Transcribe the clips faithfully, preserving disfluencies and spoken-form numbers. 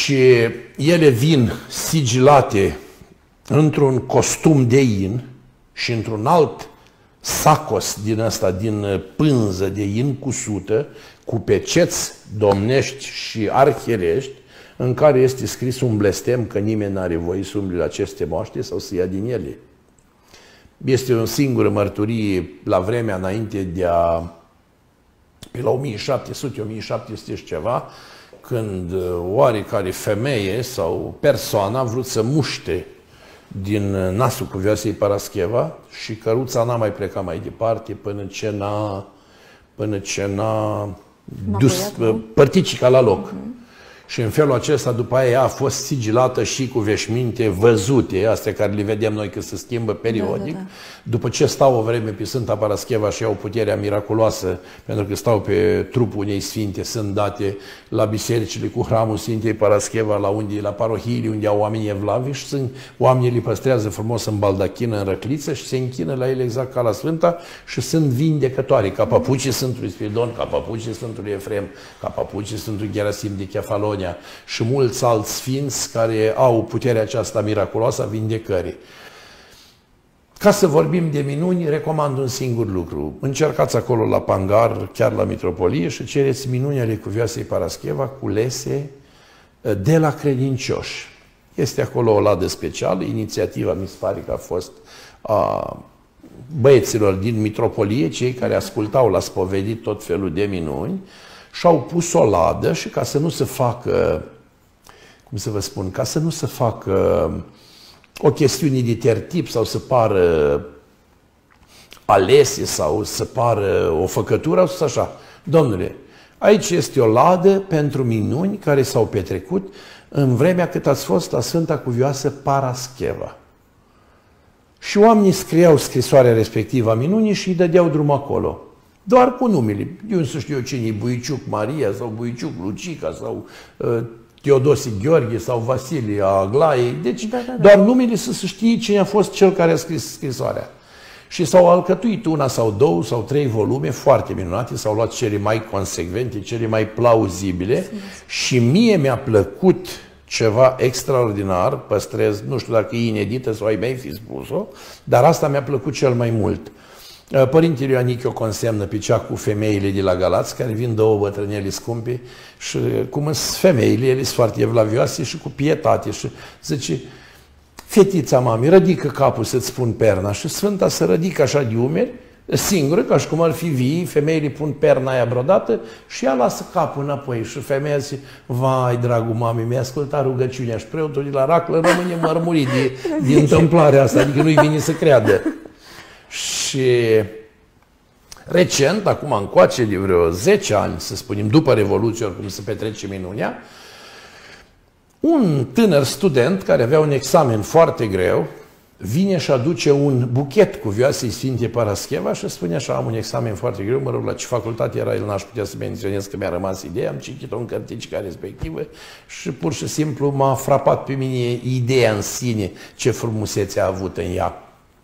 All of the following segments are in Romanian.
și ele vin sigilate într-un costum de in și într-un alt sacos din ăsta, din pânză de in cusută, cu peceți domnești și arherești, în care este scris un blestem că nimeni n-are voie să umble la aceste moaște sau să ia din ele. Este o singură mărturie la vremea înainte de a... pe la o mie șapte sute - o mie șapte sute și ceva, când oarecare femeie sau persoană a vrut să muște din nasul cuvioasei Parascheva și căruța n-a mai plecat mai departe până ce n-a până ce n-a dus părticica la loc. Uh-huh. Și în felul acesta, după aia, ea a fost sigilată și cu veșminte văzute, astea care le vedem noi că se schimbă periodic. Da, da, da. După ce stau o vreme pe Sfânta Parascheva și au puterea miraculoasă, pentru că stau pe trupul unei sfinte, sunt date la bisericile cu hramul Sfintei Parascheva, la, unde, la parohiile unde au oamenii evlavi și sunt, oamenii le păstrează frumos în baldachină, în răcliță și se închină la ele exact ca la Sfânta și sunt vindecătoare, ca papucii Sfântului Spiridon, ca papucii Sfântului Efrem, ca papucii Sfântului Gerasim de Chefalon și mulți alți sfinți care au puterea aceasta miraculoasă a vindecării. Ca să vorbim de minuni, recomand un singur lucru. Încercați acolo la Pangar, chiar la Mitropolie, și cereți minuni ale cuvioasei Parascheva culese de la credincioși. Este acolo o ladă specială, inițiativa mi se pare că a fost a băieților din Mitropolie, cei care ascultau la spovedit tot felul de minuni, și-au pus o ladă și ca să nu se facă, cum să vă spun, ca să nu se facă o chestiune de tertip sau să pară alese sau să pară o făcătură, au spus așa: domnule, aici este o ladă pentru minuni care s-au petrecut în vremea cât ați fost la Sfânta Cuvioasă Parascheva. Și oamenii scriau scrisoarea respectivă a minunii și îi dădeau drum acolo. Doar cu numele. Eu nu știu eu cine e Buiciuc Maria sau Buiciuc Lucica sau uh, Teodosie Gheorghe sau Vasilie Aglaie. Deci da, da, da. Doar numele să se știe cine a fost cel care a scris scrisoarea. Și s-au alcătuit una sau două sau trei volume foarte minunate, s-au luat cele mai consecvente, cele mai plauzibile. Sim. Și mie mi-a plăcut ceva extraordinar, păstrez, nu știu dacă e inedită sau ai mei fi spus-o, dar asta mi-a plăcut cel mai mult. Părintele Ioanichi o consemnă pe cea cu femeile de la Galați, care vin două bătrâneli scumpe și cum sunt femeile, ele sunt foarte evlavioase și cu pietate. Și zice: fetița mami, rădică capul să-ți spun perna. Și Sfânta se rădică așa de umeri, singură, ca și cum ar fi vii, femeile pun perna aia brodată și ea lasă capul înapoi. Și femeia zice: vai, dragul mami, mi-a ascultat rugăciunea. Și preotul de la raclă rămâne mărmurit de, de întâmplarea asta, adică nu-i vine să creadă. Și recent, acum încoace de vreo zece ani, să spunem, după Revoluție, oricum se petrece minunea, un tânăr student care avea un examen foarte greu vine și aduce un buchet cu vioasei Sfinte Parascheva și spune așa: am un examen foarte greu, mă rog, la ce facultate era, el n-aș putea să menționez că mi-a rămas ideea, am citit-o în cărticica respectivă și pur și simplu m-a frapat pe mine ideea în sine, ce frumusețe a avut în ea.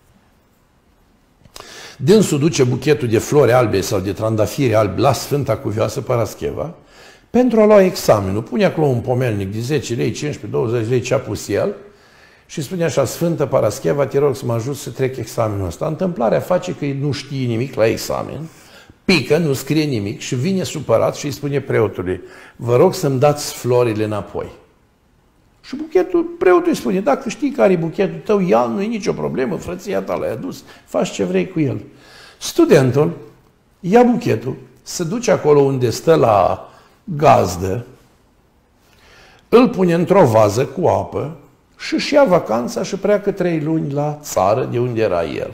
Dânsul duce buchetul de flori albe sau de trandafiri albi la Sfânta Cuvioasă Parascheva pentru a lua examenul. Pune acolo un pomelnic de zece lei, cincisprezece, douăzeci lei ce a pus el și spune așa: Sfântă Parascheva, te rog să mă ajut să trec examenul ăsta. Întâmplarea face că nu știe nimic la examen, pică, nu scrie nimic și vine supărat și îi spune preotului: vă rog să-mi dați florile înapoi. Și buchetul, preotul îi spune: dacă știi care e buchetul tău, ia, nu e nicio problemă, frăția ta l-ai adus, faci ce vrei cu el. Studentul ia buchetul, se duce acolo unde stă la gazdă, îl pune într-o vază cu apă și își ia vacanța și pleacă trei luni la țară de unde era el.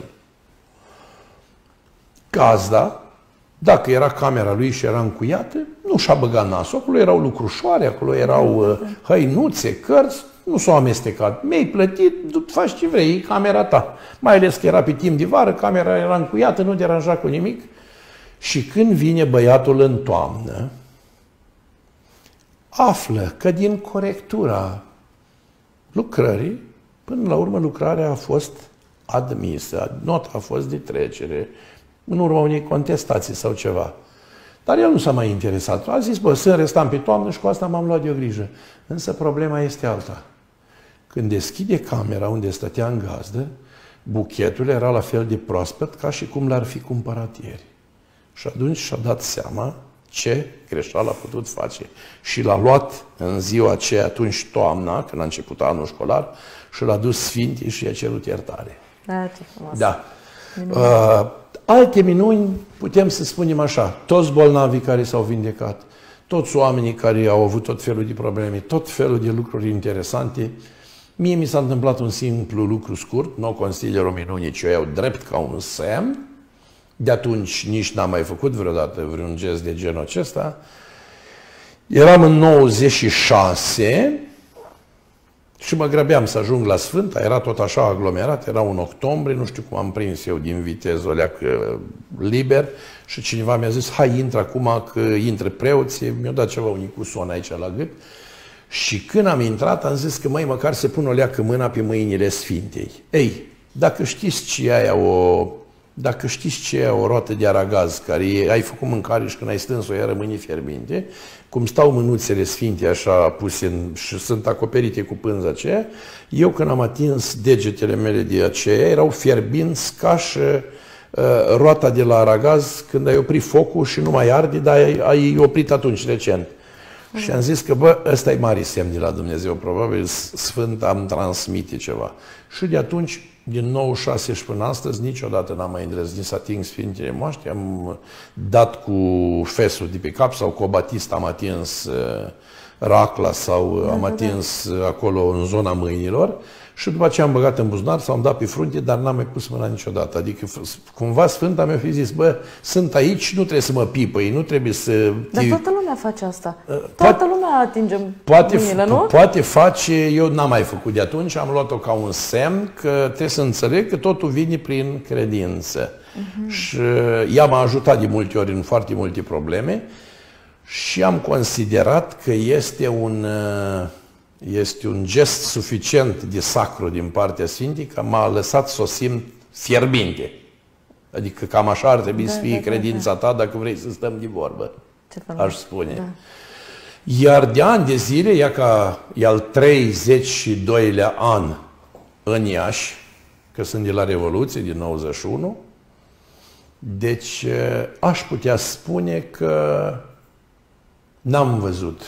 Gazda, dacă era camera lui și era încuiată, nu și-a băgat nasul. Acolo erau lucrușoare, acolo erau uh, hăinuțe, cărți, nu s-au amestecat. Mi-ai plătit, faci ce vrei, e camera ta. Mai ales că era pe timp de vară, camera era încuiată, nu deranja cu nimic. Și când vine băiatul în toamnă, află că din corectura lucrării, până la urmă lucrarea a fost admisă, nota a fost de trecere, în urma unei contestații sau ceva. Dar el nu s-a mai interesat. A zis, bă, sunt restant pe toamnă și cu asta m-am luat eu grijă. Însă problema este alta. Când deschide camera unde stătea în gazdă, buchetul era la fel de proaspăt ca și cum l-ar fi cumpărat ieri. Și atunci și-a dat seama ce greșeală a putut face. Și l-a luat în ziua aceea, atunci toamna, când a început anul școlar, și l-a dus Sfinte și i-a cerut iertare. Da, ce frumos. Da. Uh, alte minuni, putem să spunem așa, toți bolnavii care s-au vindecat, toți oamenii care au avut tot felul de probleme, tot felul de lucruri interesante. Mie mi s-a întâmplat un simplu lucru scurt, nu o consider o minune, ci o iau drept ca un semn. De atunci nici n-am mai făcut vreodată vreun gest de genul acesta. Eram în nouăzeci și șase și mă grăbeam să ajung la Sfânta, era tot așa aglomerat, era un octombrie, nu știu cum am prins eu din viteză o leacă liber și cineva mi-a zis, hai, intră acum că intră preoții, mi-a dat ceva un icuson aici la gât. Și când am intrat, am zis că, măi, măcar se pun o leacă mâna pe mâinile Sfintei. Ei, dacă știți ce e aia o... Dacă știți ce e o roată de aragaz, care e, ai făcut mâncare și când ai stâns-o, ea rămâne fierbinte, cum stau mânuțele Sfinte așa puse în, și sunt acoperite cu pânza aceea, eu când am atins degetele mele de aceea, erau fierbinți ca și uh, roata de la aragaz când ai oprit focul și nu mai arde, dar ai, ai oprit atunci, recent. Mm. Și am zis că, bă, ăsta e mare semn de la Dumnezeu, probabil Sfânt am transmite ceva. Și de atunci, din nouăzeci și șase și până astăzi, niciodată n-am mai îndrăznit să ating Sfintele Moaște. Am dat cu fesul de pe cap sau cu o batistă am atins uh, racla sau da, am atins da. acolo în zona mâinilor și după aceea am băgat în buzunar sau am dat pe frunte, dar n-am mai pus mâna niciodată. Adică cumva Sfânta mi-a fi zis, bă, sunt aici, nu trebuie să mă pipăi, nu trebuie să... Dar toată lumea face asta. Toată poate, lumea atinge poate, mâinile, nu? Poate face, eu n-am mai făcut de atunci, am luat-o ca un semn că trebuie să înțeleg că totul vine prin credință. Uh-huh. Și ea m-a ajutat de multe ori în foarte multe probleme și am considerat că este un... Este un gest suficient de sacru din partea Sfintei că m-a lăsat să o simt fierbinte. Adică cam așa ar trebui da, să fie da, credința ta dacă vrei să stăm de vorbă, aș spune. Da. Iar de ani de zile, ea ca e al treizeci și doilea an în Iași, că sunt de la Revoluție, din nouăzeci și unu, deci aș putea spune că n-am văzut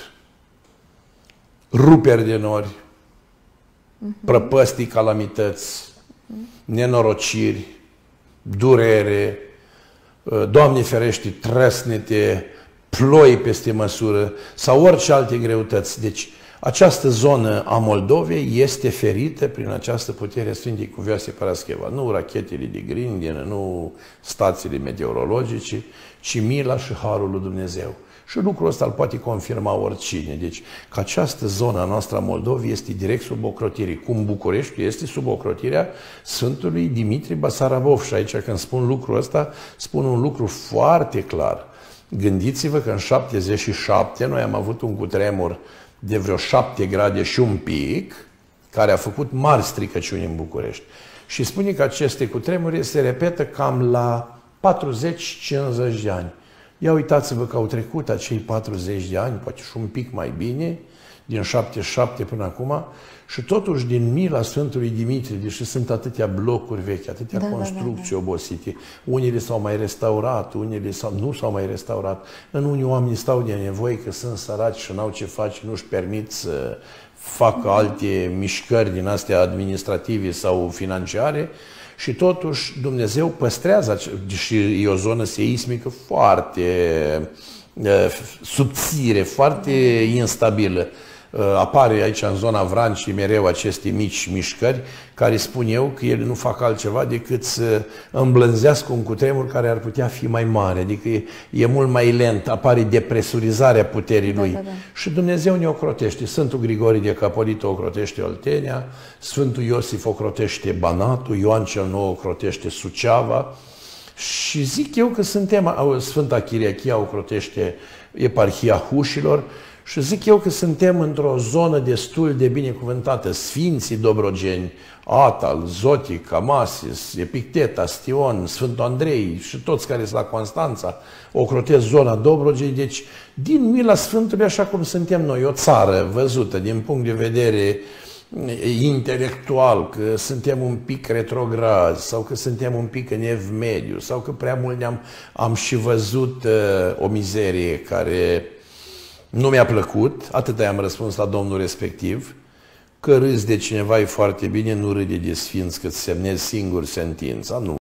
ruperi de nori, uh-huh. prăpăstii, calamități, uh-huh. nenorociri, durere, Doamne ferește, trăsnete, ploi peste măsură sau orice alte greutăți. Deci această zonă a Moldovei este ferită prin această putere Sfintei Cuvioase Parascheva. Nu rachetele de grindină, nu stațiile meteorologice, ci mila și harul lui Dumnezeu. Și lucrul ăsta îl poate confirma oricine. Deci că această zonă a noastră a Moldovei este direct sub ocrotire. Cum București este sub ocrotirea Sfântului Dimitrie Basarabov. Și aici când spun lucrul ăsta, spun un lucru foarte clar. Gândiți-vă că în șaptezeci și șapte noi am avut un cutremur de vreo șapte grade și un pic, care a făcut mari stricăciuni în București. Și spune că aceste cutremuri se repetă cam la patruzeci cincizeci de ani. Ia uitați-vă că au trecut acei patruzeci de ani, poate și un pic mai bine, din șaptezeci și șapte până acum, și totuși din mila Sfântului Dimitrie, deși sunt atâtea blocuri vechi, atâtea da, construcții da, da, da. obosite, unele s-au mai restaurat, unele s-au, nu s-au mai restaurat, în unii oameni stau de nevoie că sunt săraci și n-au ce face, nu-și permit să facă alte mișcări din astea administrative sau financiare, și totuși Dumnezeu păstrează, și e o zonă seismică foarte uh, subțire, foarte instabilă. Uh, apare aici în zona Vrancii mereu aceste mici mișcări care spun eu că ele nu fac altceva decât să îmblânzească un cutremur care ar putea fi mai mare. Adică e, e mult mai lent, apare depresurizarea puterii lui. Da, da, da. Și Dumnezeu ne ocrotește. Sfântul Grigorie de Capolită ocrotește Oltenia, Sfântul Iosif ocrotește Banatul, Ioan cel Nou ocrotește Suceava. Și zic eu că suntem, Sfânta Chiriachia ocrotește Eparhia Hușilor Și zic eu că suntem într-o zonă destul de binecuvântată. Sfinții Dobrogeni, Atal, Zotic, Amasis, Epictet, Astion, Sfântul Andrei și toți care sunt la Constanța ocrotesc zona Dobrogei. Deci, din mila Sfântului, așa cum suntem noi, o țară văzută din punct de vedere intelectual, că suntem un pic retrograzi sau că suntem un pic în ev mediu sau că prea mult ne-am am și văzut uh, o mizerie care nu mi-a plăcut, atâta i-am răspuns la domnul respectiv, că râzi de cineva e foarte bine, nu râde de sfinți, că îți semnezi singur sentința. Nu.